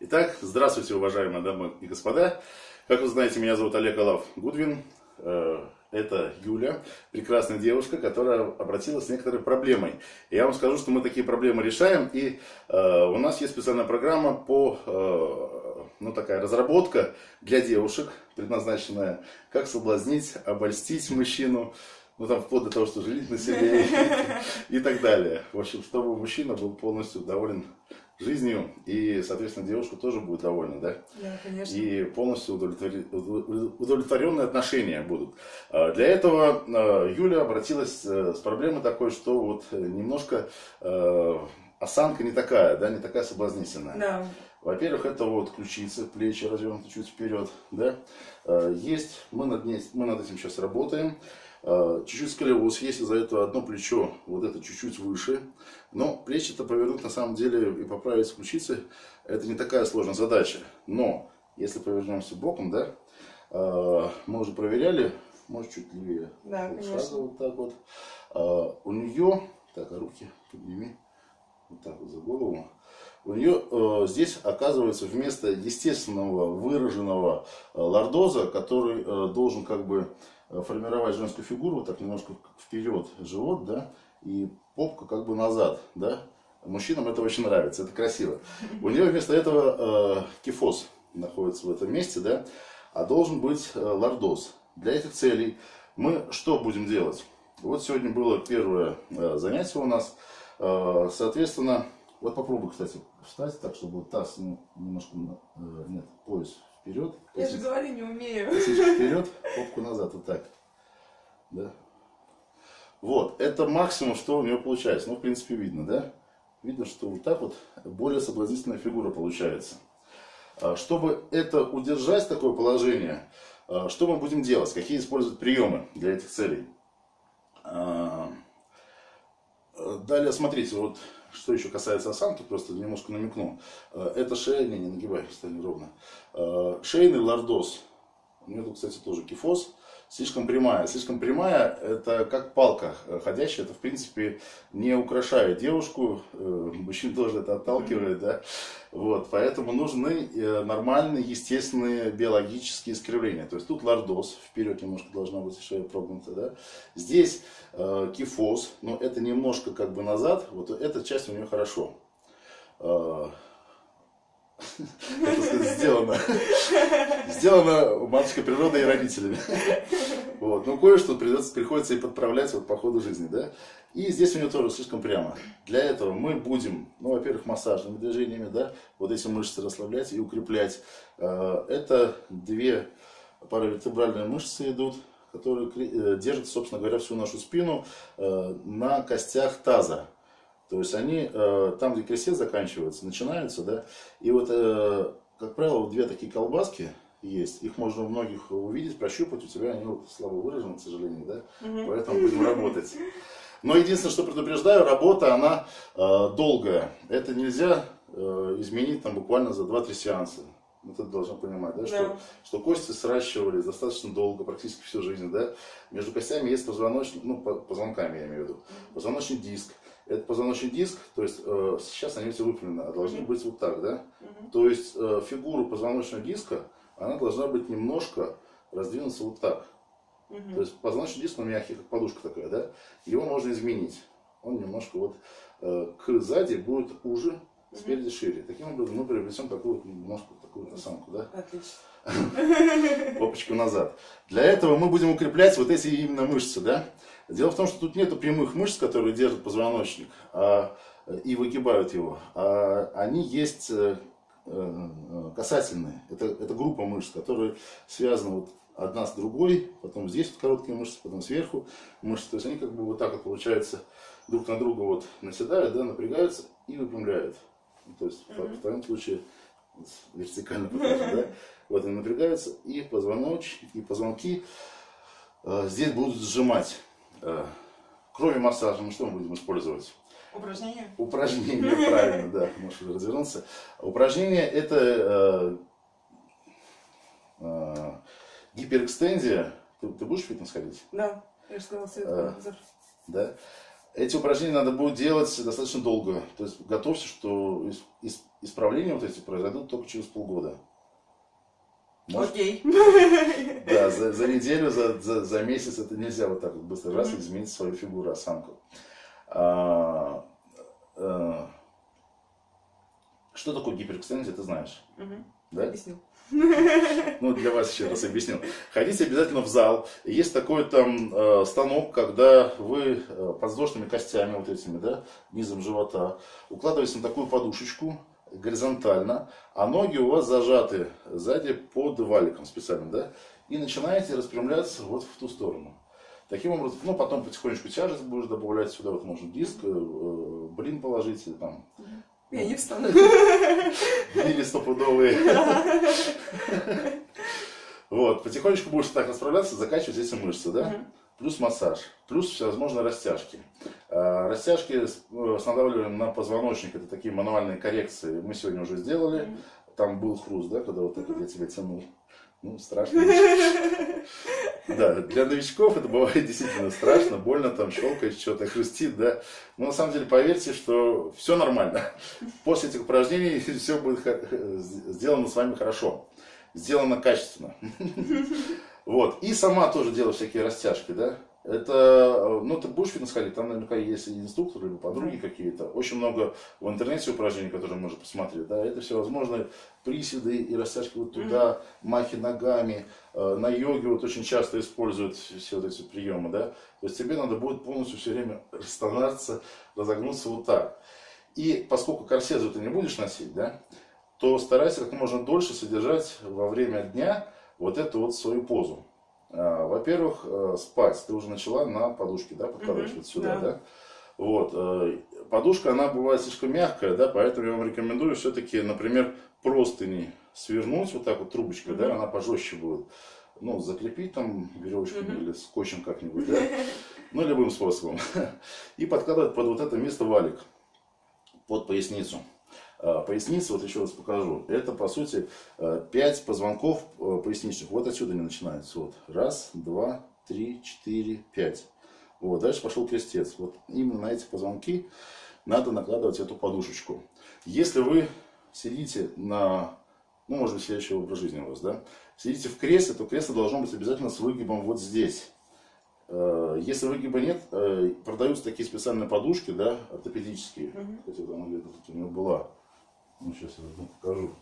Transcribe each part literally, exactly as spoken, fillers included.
Итак, здравствуйте, уважаемые дамы и господа. Как вы знаете, меня зовут Олег Олав Гудвин. Это Юля, прекрасная девушка, которая обратилась с некоторой проблемой. И я вам скажу, что мы такие проблемы решаем. И э, у нас есть специальная программа по, э, ну такая разработка для девушек, предназначенная, как соблазнить, обольстить мужчину. Ну там вплоть до того, что женить на себе и так далее. В общем, чтобы мужчина был полностью доволен жизнью, и, соответственно, девушка тоже будет довольна, да? Да, конечно. И полностью удовлетворенные отношения будут. Для этого Юля обратилась с проблемой такой, что вот немножко осанка не такая, да, не такая соблазнительная. Да. Во-первых, это вот ключицы, плечи развернуты чуть вперед, да? Есть, мы над, ней, мы над этим сейчас работаем. Чуть-чуть сколиоз, есть из-за этого одно плечо, вот это чуть-чуть выше. Но плечи-то повернуть на самом деле и поправить ключицы, это не такая сложная задача. Но, если повернемся боком, да, мы уже проверяли, может чуть левее. Да, вот конечно. сразу вот так вот. У нее, так, а руки подними, вот так вот за голову. У нее э, здесь оказывается вместо естественного выраженного э, лордоза, который э, должен как бы формировать женскую фигуру, вот так немножко вперед живот, да, и попка как бы назад, да. Мужчинам это очень нравится, это красиво. У нее вместо этого э, кифоз находится в этом месте, да, а должен быть э, лордоз. Для этих целей мы что будем делать? Вот сегодня было первое э, занятие у нас, э, соответственно, вот попробуй, кстати, встать так, чтобы таз немножко, э, нет, пояс вперед. Я же говорю, не умею. Вперед, попку назад, вот так. Да? Вот, это максимум, что у нее получается. Ну, в принципе, видно, да? Видно, что вот так вот более соблазнительная фигура получается. Чтобы это удержать, такое положение, что мы будем делать? Какие использовать приемы для этих целей? Далее, смотрите, вот что еще касается осанки, просто немножко намекну. Это шея, не, не нагибай, стань ровно. Шейный лордоз. У нее тут, кстати, тоже кифоз. Слишком прямая. Слишком прямая, это как палка ходящая. Это, в принципе, не украшает девушку. Мужчин тоже это отталкивает, да. Вот, поэтому нужны нормальные, естественные биологические искривления. То есть тут лордоз, вперед немножко должна быть шея прогнута, да. Здесь э, кифоз, но это немножко как бы назад. Вот эта часть у нее хорошо. Это сказать, сделано. Сделано матушкой природой и родителями. Вот. Но кое-что придется, приходится и подправлять вот по ходу жизни, да. И здесь у нее тоже слишком прямо. Для этого мы будем, ну, во-первых, массажными движениями, да, вот эти мышцы расслаблять и укреплять. Это две паравертебральные мышцы идут, которые держат, собственно говоря, всю нашу спину на костях таза. То есть они там, где крестец заканчивается, начинаются, да. И вот, как правило, вот две такие колбаски есть. Их можно у многих увидеть, прощупать. У тебя они вот слабо выражены, к сожалению, да. Угу. Поэтому будем работать. Но единственное, что предупреждаю, работа, она долгая. Это нельзя изменить там буквально за два-три сеанса. Вот это должны понимать, да, да. Что, что кости сращивались достаточно долго, практически всю жизнь, да. Между костями есть позвоночник, ну, позвонками я имею в виду, позвоночный диск. Это позвоночный диск, то есть э, сейчас они все выпрямлены, а должны быть вот так, да. Uh-huh. То есть э, фигура позвоночного диска, она должна быть немножко раздвинуться вот так. Uh-huh. То есть позвоночный диск, он мягкий, как подушка такая, да. Его можно изменить. Он немножко вот э, к сзади будет уже, спереди шире. Таким образом мы приобретем такую вот немножко такую вот осанку, да. Отлично. Попочку назад. Для этого мы будем укреплять вот эти именно мышцы, да. Дело в том, что тут нету прямых мышц, которые держат позвоночник а, и выгибают его. А они есть э, касательные. Это, это группа мышц, которые связаны вот одна с другой. Потом здесь вот короткие мышцы, потом сверху мышцы. То есть они как бы вот так вот, получается, друг на друга вот наседают, да, напрягаются и выпрямляют. То есть mm-hmm. в, в твоем случае вертикально покажем, да. Вот они напрягаются, и позвоночник, и позвонки э, здесь будут сжимать. Э, кроме массажа, мы что мы будем использовать? Упражнения. Упражнения, правильно, да, можешь развернуться. Упражнения это э, э, гиперэкстензия. Ты, ты будешь в фитнес ходить? Да, я же сказала, завтра. Да. Эти упражнения надо будет делать достаточно долго. То есть готовься, что исправления вот эти произойдут только через полгода. Может... Окей. Да, за, за неделю, за, за, за месяц это нельзя вот так вот быстро раз mm-hmm. изменить свою фигуру, осанку. А, а, что такое гиперэкстензия, ты знаешь? Mm-hmm. Да? Объяснил. Ну, для вас еще раз объяснил. Ходите обязательно в зал. Есть такой там э, станок, когда вы э, подвздошными костями, вот этими, да, низом живота, укладываетесь на такую подушечку горизонтально, а ноги у вас зажаты сзади под валиком специально, да, и начинаете распрямляться вот в ту сторону. Таким образом, ну, потом потихонечку тяжесть будешь добавлять сюда, вот можно диск, э, э, блин положить, или там... Я не встану. Или стопудовые. Вот, потихонечку будешь так расправляться, закачивать эти мышцы, да? Плюс массаж, плюс всевозможные растяжки. Растяжки останавливаем на позвоночник, это такие мануальные коррекции. Мы сегодня уже сделали. Там был хруст, да, когда вот так я тебя тянул. Ну, страшно. Да, для новичков это бывает действительно страшно, больно, там щелкает, что-то хрустит, да. Но на самом деле поверьте, что все нормально. После этих упражнений все будет сделано с вами хорошо. Сделано качественно. Вот. И сама тоже делаю всякие растяжки, да. Это, ну, ты будешь в фитнес ходить, там наверняка есть инструкторы, либо подруги какие-то. Очень много в интернете упражнений, которые можно посмотреть, да. Это всевозможные приседы и растяжки вот туда, махи ногами. На йоге вот очень часто используют все вот эти приемы, да. То есть тебе надо будет полностью все время расстановиться, разогнуться вот так. И поскольку корсет ты не будешь носить, да, то старайся как можно дольше содержать во время дня вот эту вот свою позу. Во-первых, спать. Ты уже начала на подушке, да, подкладываешь mm-hmm. вот сюда, да. да? Вот. Подушка, она бывает слишком мягкая, да, поэтому я вам рекомендую все-таки, например, простыни свернуть вот так вот трубочкой, mm-hmm. да, она пожестче будет. Ну, закрепить там веревочками mm-hmm. или скотчем как-нибудь, да, ну, любым способом. И подкладывать под вот это место валик, под поясницу. Поясница, вот еще раз покажу, это по сути пять позвонков поясничных. Вот отсюда они начинаются. Вот. Раз, два, три, четыре, пять. Вот. Дальше пошел крестец. Вот именно на эти позвонки надо накладывать эту подушечку. Если вы сидите на, ну, может быть, следующий образ жизни у вас, да, сидите в кресле, то кресло должно быть обязательно с выгибом вот здесь. Если выгиба нет, продаются такие специальные подушки, да, ортопедические. Mm-hmm. Хотя она где-то тут у меня была. Ну, сейчас я одну покажу.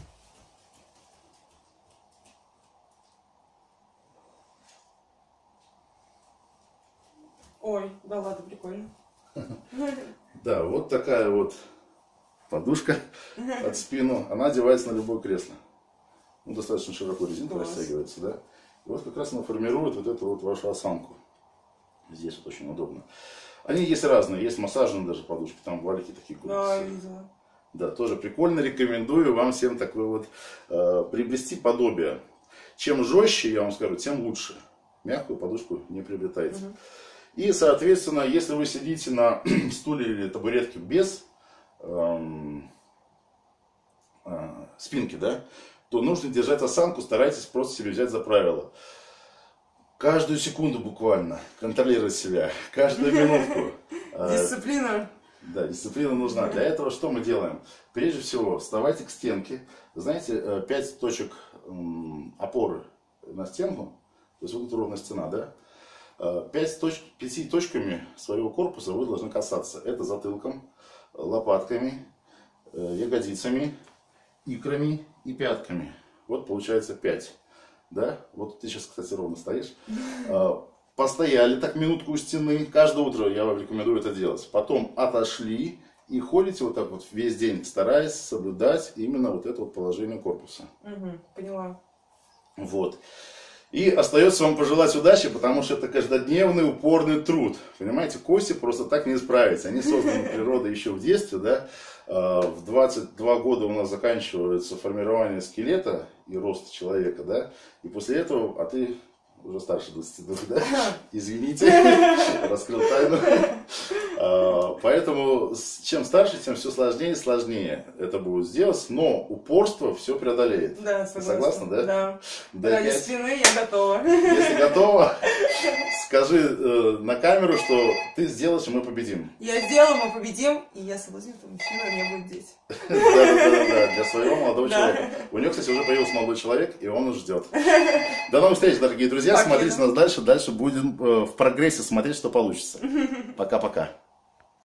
Ой, да ладно, прикольно. Да, вот такая вот подушка под спину. Она одевается на любое кресло. Ну, достаточно широко резинка растягивается, да. И вот как раз она формирует вот эту вот вашу осанку. Здесь вот очень удобно. Они есть разные, есть массажные даже подушки, там валики такие. Да, видела. Да, тоже прикольно, рекомендую вам всем такое вот э, приобрести подобие. Чем жестче, я вам скажу, тем лучше. Мягкую подушку не приобретайте. Угу. И, соответственно, если вы сидите на стуле или табуретке без э, э, спинки, да, то нужно держать осанку, старайтесь просто себе взять за правило. Каждую секунду буквально контролировать себя, каждую минутку. Дисциплина. Да, дисциплина нужна. Для этого что мы делаем? Прежде всего, вставайте к стенке. Знаете, пять точек опоры на стенку, то есть вот эта ровная стена, да? Пять точ... Пяти точками своего корпуса вы должны касаться. Это затылком, лопатками, ягодицами, икрами и пятками. Вот получается пять. Да? Вот ты сейчас, кстати, ровно стоишь. Постояли так минутку у стены. Каждое утро я вам рекомендую это делать. Потом отошли и ходите вот так вот весь день, стараясь соблюдать именно вот это вот положение корпуса. Угу, поняла. Вот. И остается вам пожелать удачи, потому что это каждодневный упорный труд. Понимаете, кости просто так не исправятся. Они созданы природой еще в детстве, да. В двадцать два года у нас заканчивается формирование скелета и рост человека, да. И после этого, а ты уже старше двадцати двух, да? Извините, раскрыл тайну. Поэтому чем старше, тем все сложнее и сложнее это будет сделать, но упорство все преодолеет. Да, Ты согласна. согласна, да? Да. Да, Ради я- спины я готова. Если готова, скажи э, на камеру, что ты сделаешь, и мы победим. Я сделаю, мы победим, и я соблазню этого мужчину, у меня будет дети. Да-да-да, для своего молодого Да. человека. У него, кстати, уже появился молодой человек, и он ждет. До новых встреч, дорогие друзья. Пока. Смотрите нас дальше. Дальше будем э, в прогрессе смотреть, что получится. Пока-пока.